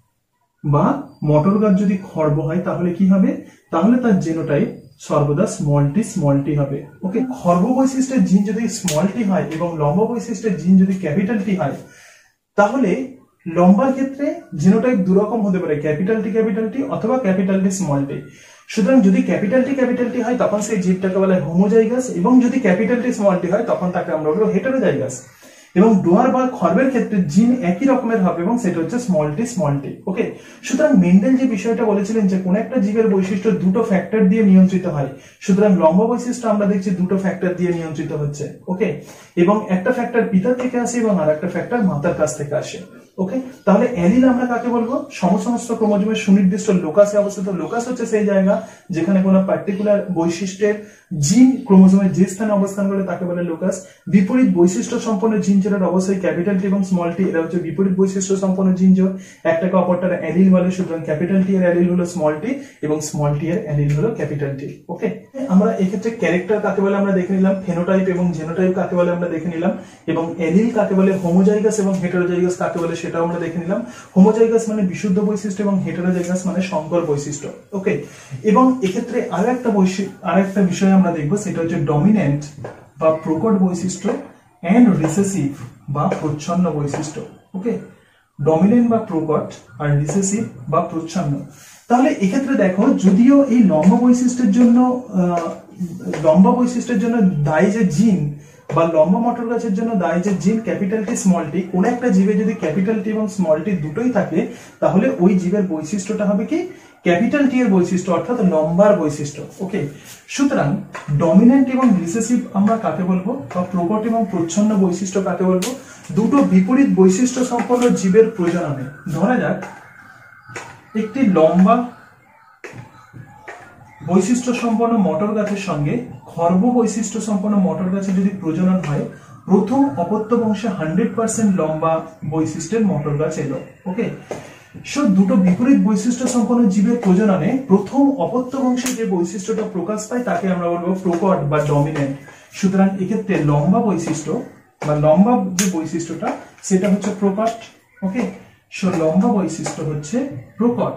S1: বা মটর গাছ যদি খর্ব হয় তাহলে কি হবে? তাহলে তার জিনোটাইপ সর্বদা স্মল টি স্মল টি হবে। ওকে, খর্ব বৈশিষ্ট্যের জিন যদি স্মল টি হয় এবং লম্বা বৈশিষ্ট্যের জিন যদি ক্যাপিটাল টি হয় তাহলে লম্বার ক্ষেত্রে জিনোটাইপ দুরকম হতে পারে, ক্যাপিটাল টি ক্যাপিটাল টি অথবা ক্যাপিটাল টি স্মল টি। সুতরাং যদি ক্যাপিটাল টি ক্যাপিটাল টি হয় তখন সেই জীবটাকে বলা হয় হোমোজাইগাস এবং যদি ক্যাপিটাল টি স্মল টি হয় তখন তাকে আমরা বলবো হেটারোজাইগাস। এবং ডোয়ার বা খর্বের ক্ষেত্রে জিন একই রকমের হবে এবং সেটা হচ্ছে স্মল টি স্মল টি। ওকে, সুতরাং মেন্ডেল যে বিষয়টা বলেছিলেন যে কোন একটা জীবের বৈশিষ্ট্য দুটো ফ্যাক্টর দিয়ে নিয়ন্ত্রিত হয়, সুতরাং লম্বা বৈশিষ্ট্য আমরা দেখছি দুটো ফ্যাক্টর দিয়ে নিয়ন্ত্রিত হচ্ছে। ওকে, এবং একটা ফ্যাক্টর পিতা থেকে আসে এবং আর একটা ফ্যাক্টর মাতার কাছ থেকে আসে। ওকে, তাহলে অ্যালিল আমরা কাকে বলবো? সমসমস্ত ক্রোমোজোমের সুনির্দিষ্ট লোকাসে অবস্থিত। লোকাস হচ্ছে সেই জায়গা যেখানে কোনো পার্টিকুলার বৈশিষ্ট্যের জিন ক্রোমোজোমের যে স্থানে অবস্থান করে তাকে বলে লোকাস। বিপরীত বৈশিষ্ট্য সম্পন্ন জিন জোড়ের অবশ্যই ক্যাপিটাল টি এবং স্মল টি, এরা হচ্ছে বিপরীত বৈশিষ্ট্য সম্পন্ন জিন জোড়। একটাকে অপরটার অ্যালিল বলে, সুতরাং ক্যাপিটাল টি এর অ্যালিল হলো স্মল টি এবং স্মল টি এর অ্যালিল হলো ক্যাপিটাল টি। ওকে, আমরা এক্ষেত্রে ক্যারেক্টার কাকে বলে আমরা দেখে নিলাম, ফেনোটাইপ এবং জেনোটাইপ কাকে বলে আমরা দেখে নিলাম, এবং অ্যালিল কাকে বলে, হোমোজাইগাস এবং হেটারোজাইগাস কাকে বলে সেটাও আমরা দেখে নিলাম। হোমোজাইগাস মানে বিশুদ্ধ বৈশিষ্ট্য এবং হেটারোজাইগাস মানে সংকর বৈশিষ্ট্য। ওকে, এবং এক্ষেত্রে আরো একটা বৈশিষ্ট্য আর একটা বিষয় আমরা দেখবো, সেটা হচ্ছে ডমিন্যান্ট বা প্রকট বৈশিষ্ট্য এন্ড রিসেসিভ বা প্রচ্ছন্ন বৈশিষ্ট্য। ওকে, ডমিন্যান্ট বা প্রকট আর রিসেসিভ বা প্রচ্ছন্ন। তাহলে এক্ষেত্রে দেখো, যদিও এই লম্বা বৈশিষ্ট্যের জন্য লম্বা বৈশিষ্ট্যের জন্য দায়ী যে জিন বা লম্বা মটর গাছের জন্য দায়ী যে জিন ক্যাপিটাল টি স্মল টি, কোন একটা জীবে যদি ক্যাপিটাল টি এবং স্মল টি দুটোই থাকে তাহলে ওই জীবের বৈশিষ্ট্যটা হবে কি? ক্যাপিটাল টি এর বৈশিষ্ট্য অর্থাৎ লম্বার বৈশিষ্ট্য। ওকে, সুতরাং ডমিন্যান্ট এবং রিসেসিভ আমরা কাকে বলবো বা প্রকট এবং প্রচ্ছন্ন বৈশিষ্ট্য কাকে বলবো? দুটো বিপরীত বৈশিষ্ট্য সম্পন্ন জীবের প্রজননে, ধরা যাক একটি লম্বা বৈশিষ্ট্য সম্পন্ন মটর গাছের সঙ্গে খর্ব বৈশিষ্ট্য সম্পন্ন মটর গাছে যদি প্রজনন হয়, প্রথম অপত্য বংশে হান্ড্রেড পার্সেন্ট লম্বা বৈশিষ্ট্যের মটর গাছ এলো। ওকে, সো দুটো বিপরীত বৈশিষ্ট্য সম্পন্ন জীবের প্রজননে প্রথম অপত্য বংশে যে বৈশিষ্ট্যটা প্রকাশ পায় তাকে আমরা বলবো প্রকট বা ডমিন্যান্ট। সুতরাং এক্ষেত্রে লম্বা বৈশিষ্ট্য বা লম্বা যে বৈশিষ্ট্যটা সেটা হচ্ছে প্রকট। ওকে, সো লম্বা বৈশিষ্ট্য হচ্ছে প্রকট,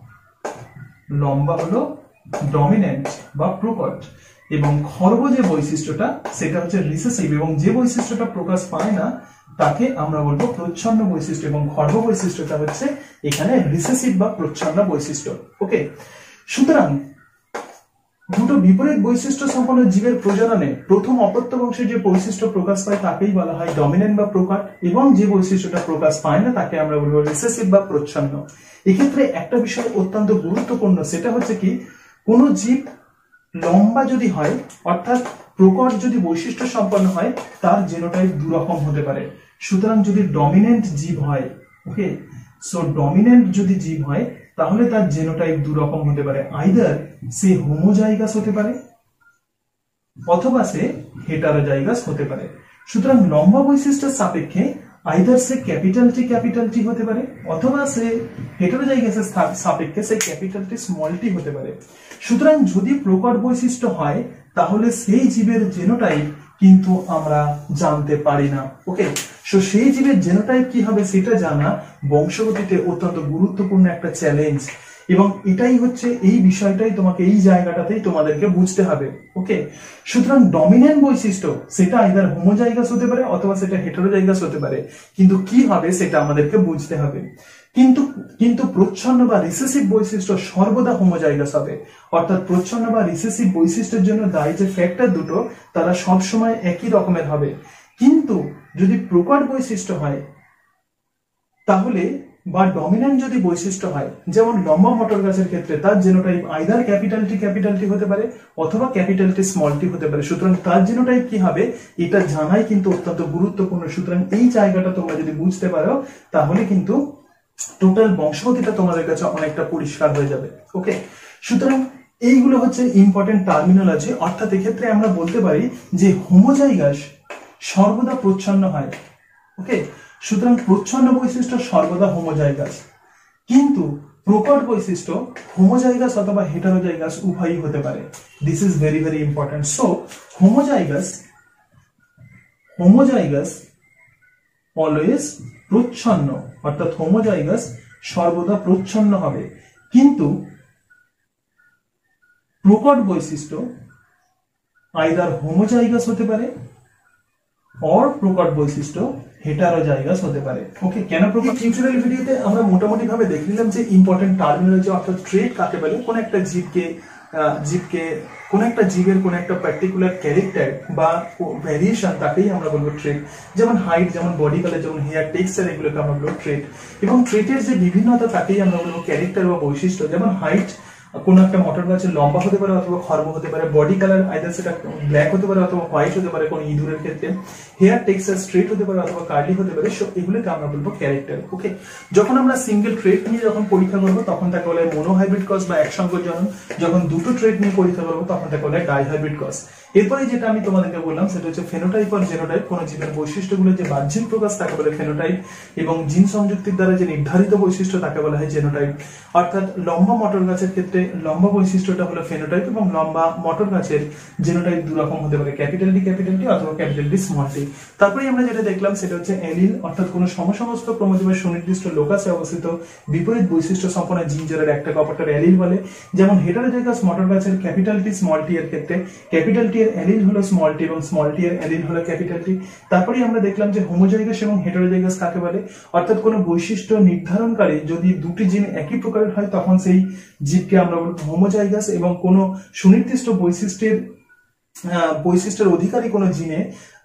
S1: লম্বা হলো ডমিন্যান্ট বা প্রকট, এবং খর্ব যে বৈশিষ্ট্যটা সেটা হচ্ছে রিসেসিভ, এবং যে বৈশিষ্ট্যটা প্রকাশ পায় না তাকে আমরা বলবো প্রচ্ছন্ন বৈশিষ্ট্য, এবং খর্ব বৈশিষ্ট্যটা হচ্ছে এখানে রিসেসিভ বা প্রচ্ছন্ন বৈশিষ্ট্য। ওকে, সুতরাং দুটো বিপরীত বৈশিষ্ট্য সম্পন্ন জীবের প্রজননে প্রথম অপত্য বংশে যে বৈশিষ্ট্য প্রকাশ পায় তাকেই বলা হয় ডমিন্যান্ট বা প্রকট, এবং যে বৈশিষ্ট্যটা প্রকাশ পায় না তাকে আমরা বলবো রিসেসিভ বা প্রচ্ছন্ন। এক্ষেত্রে একটা বিষয় অত্যন্ত গুরুত্বপূর্ণ, সেটা হচ্ছে কি, কোন জীব লম্বা যদি হয় অর্থাৎ প্রকট যদি বৈশিষ্ট্য সম্পন্ন হয় তার জিনোটাইপ দুরকম হতে পারে। সুতরাং যদি ডমিন্যান্ট জীব হয়, ওকে, সো ডমিন্যান্ট যদি জীব হয় তাহলে তার জিনোটাইপ দুরকম হতে পারে, আইদার সে হোমোজাইগাস হতে পারে অথবা সে হেটারোজাইগাস হতে পারে। সুতরাং লম্বা বৈশিষ্ট্যের সাপেক্ষে আইদার সে ক্যাপিটাল টি ক্যাপিটাল টি হতে পারে অথবা সে হেটারোজাইগাসের সাপেক্ষে সে ক্যাপিটাল টি স্মল টি হতে পারে। সুতরাং যদি প্রকট বৈশিষ্ট্য হয় তাহলে সেই জীবের জিনোটাইপ কিন্তু আমরা জানতে পারি না। ওকে, সো সেই জীবের জিনোটাইপ কি হবে সেটা জানা বংশগতিতে অত্যন্ত গুরুত্বপূর্ণ একটা চ্যালেঞ্জ, এবং এটাই হচ্ছে এই বিষয়টাই তোমাকে এই জায়গাটাতেই তোমাদেরকে বুঝতে হবে। ওকে, সুতরাং ডমিন্যান্ট বৈশিষ্ট্য সেটা আইদার হোমোজাইগাস হতে পারে অথবা সেটা হেটারোজাইগাস হতে পারে, কিন্তু কি হবে সেটা আমাদেরকে বুঝতে হবে। কিন্তু কিন্তু প্রচ্ছন্ন বা রিসেসিভ বৈশিষ্ট্য সর্বদা হোমোজাইগাস হবে, অর্থাৎ প্রচ্ছন্ন বা রিসেসিভ বৈশিষ্ট্যের জন্য দায়ী যে ফ্যাক্টর দুটো তারা সব সময় একই রকমের হবে। কিন্তু যদি প্রকট বৈশিষ্ট্য হয় তাহলে বা ডমিন্যান্ট যদি বৈশিষ্ট্য হয়, যেমন লম্বা মটর গাছের ক্ষেত্রে তার genotype either capital T capital T হতে পারে অথবা ক্যাপিটাল টি স্মল টি হতে পারে। সুতরাং তার জিনোটাইপ কি হবে এটা জানাই কিন্তু অত্যন্ত গুরুত্বপূর্ণ। সুতরাং এই জায়গাটা তোমরা যদি বুঝতে পারো তাহলে কিন্তু টোটাল বংশগতিটা তোমাদের কাছে অনেকটা পরিষ্কার হয়ে যাবে। ওকে, সুতরাং এইগুলো হচ্ছে ইম্পর্টেন্ট টার্মিনোলজি। অর্থাৎ এক্ষেত্রে আমরা বলতে পারি যে হোমোজাইগাস সর্বদা প্রচ্ছন্ন হয়। ওকে, সুতরাং প্রচ্ছন্ন বৈশিষ্ট্য সর্বদা হোমোজাইগাস, কিন্তু প্রকট বৈশিষ্ট্য হোমোজাইগাস অথবা হেটারোজাইগাস উভয়ই হতে পারে। This is very very important. So homozygous homozygous always প্রচ্ছন্ন, অর্থাৎ হোমোজাইগাস সর্বদা প্রচ্ছন্ন হবে, কিন্তু প্রকট বৈশিষ্ট্য আইদার হোমোজাইগাস হতে পারে অর প্রকট বৈশিষ্ট্য হেটারোজাইগাস হতে পারে। ওকে, কেন প্রকট? টিউটোরিয়াল ভিডিওতে আমরা মোটামুটি ভাবে দেখে নিলাম যে ইম্পর্টেন্ট টার্মিনোলজি অর্থাৎ ট্রেট কাকে বলে। কোন একটা জীবকে জীবকে কোন একটা জীবের কোন একটা পার্টিকুলার ক্যারেক্টার বা ভ্যারিয়েশন তাকেই আমরা বলবো ট্রেট। যেমন হাইট, যেমন বডি কালার, যেমন হেয়ার টেক্সচার, এগুলোকে আমরা বলবো ট্রেট। এবং ট্রেটের যে বিভিন্নতা তাকেই আমরা বলবো ক্যারেক্টার বা বৈশিষ্ট্য। যেমন হাইট কোন একটা মটর গাছের লম্বা হতে পারে অথবা খর্ব হতে পারে। বডি কালার আইদার সেটা ব্ল্যাক হতে পারে অথবা হোয়াইট হতে পারে কোন ইঁদুরের ক্ষেত্রে। হেয়ার টেক্সচার স্ট্রেট হতে পারে অথবা কার্লি হতে পারে। এগুলোকে আমরা বলবো ক্যারেক্টার। ওকে, যখন আমরা সিঙ্গেল ট্রেট নিয়ে যখন পরীক্ষা করবো তখন তাকে বলে মোনোহাইব্রিড ক্রস বা একসঙ্কর জনন। যখন দুটো ট্রেট নিয়ে পরীক্ষা করবো তখন তাকে বলে ডাইহাইব্রিড ক্রস। এরপরে যেটা আমি তোমাদেরকে বললাম সেটা হচ্ছে ফেনোটাইপ আর জেনোটাইপ। কোন জীবের বৈশিষ্ট্যগুলো যে বাহ্যিক প্রকাশ তাকে বলে ফেনোটাইপ, এবং জিন সংযুক্তির দ্বারা যে নির্ধারিত বৈশিষ্ট্য তাকে বলা হয় জেনোটাইপ। অর্থাৎ লম্বা মটর গাছের ক্ষেত্রে লম্বা বৈশিষ্ট্যটা হলো ফেনোটাইপ এবং লম্বা মটর গাছের জেনোটাইপ দু রকম হতে পারে, ক্যাপিটাল ডি ক্যাপিটাল টি অথবা ক্যাপিটাল ডি স্মল টি। তারপরে আমরা যেটা দেখলাম সেটা হচ্ছে এলিল, অর্থাৎ কোন সমসমস্ত ক্রোমোজোমের সুনির্দিষ্ট লোকাসে অবস্থিত বিপরীত বৈশিষ্ট্য সম্পন্ন জিন যারা একটা অপরটার এলিল বলে। যেমন হেটারোজাইগাস মটর গাছের ক্যাপিটাল টি স্মল টি এর ক্ষেত্রে ক্যাপিটাল টি এর এলিল হলো স্মল টি এবং স্মল টি এর এলিল হলো ক্যাপিটাল টি। তারপরে আমরা দেখলাম যে হোমোজাইগাস এবং হেটারোজাইগাস কাকে বলে, অর্থাৎ কোন বৈশিষ্ট্য নির্ধারণকারী যদি দুটি জিন একই প্রকারের হয় তখন সেই জীবকে আমরা বলবো হোমোজাইগাস, এবং কোন সুনির্দিষ্ট বৈশিষ্ট্যের বৈশিষ্ট্যের অধিকারী কোন জিনে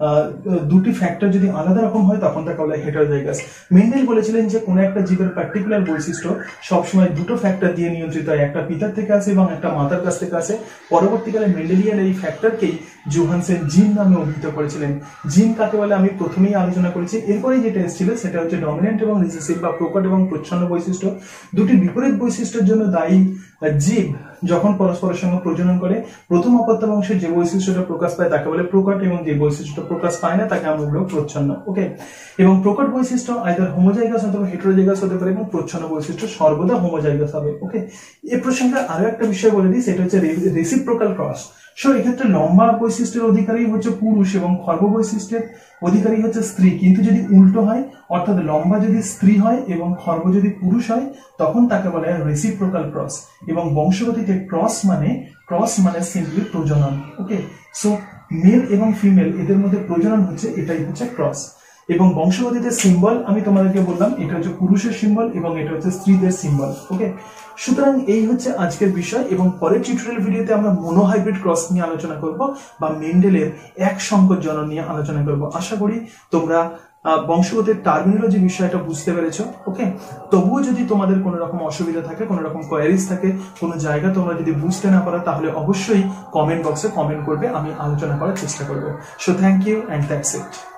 S1: দুটি ফ্যাক্টর যদি আলাদা রকম হয় তখন তাকে বলা হয় হেটারোজাইগাস। মেন্ডেল বলেছিলেন যে কোন একটা জীবের পার্টিকুলার বৈশিষ্ট্য সবসময় দুটো ফ্যাক্টর দিয়ে নিয়ন্ত্রিত হয়, একটা পিতার থেকে আসে এবং একটা মাতার কাছ থেকে আসে। পরবর্তীকালে মেন্ডেলিয়ান এই ফ্যাক্টরকেই জোহানসেন জিন নামে অভিহিত করেছিলেন। জিন কাকে বলে আমি প্রথমেই আলোচনা করেছি। এরপরে যেটা এসেছিল সেটা হচ্ছে ডমিন্যান্ট এবং রিসেসিভ বা প্রকট এবং প্রচ্ছন্ন বৈশিষ্ট্য। দুটি বিপরীত বৈশিষ্ট্যের জন্য দায়ী জীব যখন পরস্পরের সঙ্গে প্রজনন করে প্রথম অপত্য বংশের যে বৈশিষ্ট্যটা প্রকাশ পায় তাকে বলে প্রকট, এবং যে বৈশিষ্ট্যটা প্রকাশ পায় না তাকে আমরা বলবো প্রচ্ছন্ন। ওকে, এবং প্রকট বৈশিষ্ট্য আইদার হোমোজাইগাস অথবা হেটারোজাইগাস হতে পারে এবং প্রচ্ছন্ন বৈশিষ্ট্য সর্বদা হোমোজাইগাস হবে। ওকে, এই প্রসঙ্গে আরো একটা বিষয় বলে দিই, সেটা হচ্ছে রেসিপ্রোকাল ক্রস। সো এক্ষেত্রে লম্বা বৈশিষ্ট্যের অধিকারী হচ্ছে পুরুষ এবং খর্ব বৈশিষ্ট্যের অধিকারী হচ্ছে স্ত্রী। কিন্তু যদি উল্টো হয়, অর্থাৎ লম্বা যদি স্ত্রী হয় এবং খর্ব যদি পুরুষ হয় তখন তাকে বলা হয় রেসিপ্রোকাল ক্রস। এবং বংশগতিতে ক্রস মানে ক্রস মানে সিম্পলি প্রজনন। ওকে, সো মেল এবং ফিমেল এদের মধ্যে প্রজনন হচ্ছে, এটাই হচ্ছে ক্রস। এবং বংশগতিতে সিম্বল আমি তোমাদেরকে বললাম, এটা হচ্ছে পুরুষের সিম্বল এবং এটা হচ্ছে স্ত্রীদের সিম্বল। ওকে, সুতরাং এই হচ্ছে আজকের বিষয়, এবং পরের টিউটোরিয়াল ভিডিওতে আমরা মোনোহাইব্রিড ক্রস নিয়ে আলোচনা করব বা মেন্ডেলের এক সংকর জনন নিয়ে আলোচনা করব। আশা করি তোমরা বংশগতির টার্মিনোলজি বিষয়টা বুঝতে পেরেছো। ওকে, তবুও যদি তোমাদের কোনো রকম অসুবিধা থাকে, কোনো রকম কোয়ারিজ থাকে, কোনো জায়গা তোমরা যদি বুঝতে না পারো তাহলে অবশ্যই কমেন্ট বক্সে কমেন্ট করবে, আমি আলোচনা করার চেষ্টা করব। So thank you and that's it.